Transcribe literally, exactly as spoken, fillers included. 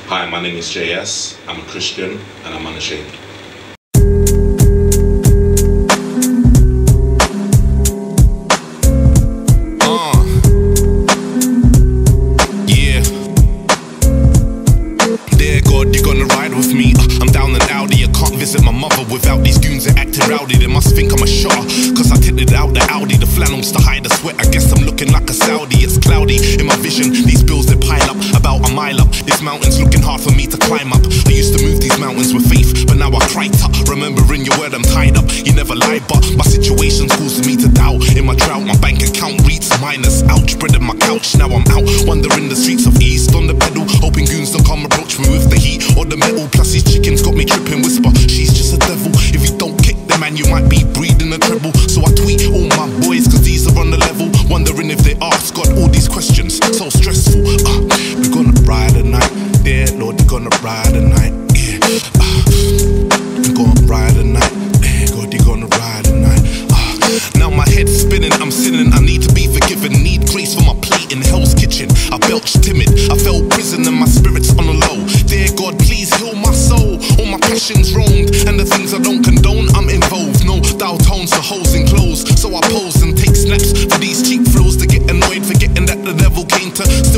Hi, my name is J S. I'm a Christian and I'm unashamed. Uh, yeah. Dear God, you're gonna ride with me. Uh, I'm down and outy. I can't visit my mother without these goons that acting rowdy. They must think I'm a shotter, cause I tinted out the Audi. The flannels to hide the sweat. I guess I'm looking like a Saudi. It's cloudy in my vision. These bills they pile up about a mile up. This mountain's looking hard for me to climb up. I used to move these mountains with faith, but now I cry up. Remembering your word, I'm tied up. You never lied, but my situation's causing me to doubt. In my drought, my bank account reads minus. Ouch, spreading my couch. Now I'm out, wandering the streets of East on the pedal, hoping goons don't come approach me with the heat or the metal. Plus these chickens got me tripping. Whisper, she's just a devil. If you don't kick the man, you might be breathing a treble. So I tweet all my boys, cause these are on the level. Wondering if they ask God all these questions. So stressful. Uh, we're gonna ride a night. Yeah, Lord, we're gonna ride a night. Yeah. Uh, we're gonna ride a night. Yeah, God, you're gonna ride a night. Uh, now my head's spinning, I'm sinning. I need to be forgiven. Need grace for my plate in Hell's Kitchen. I belched timid. I felt prison and my spirit's on the low. Dear God, please heal my soul. All my passions roamed, and the things I don't condone, I'm involved. No dial tones to holes in clothes. So I pose and take snaps for these cheap flows to get annoyed, forgetting that the devil came to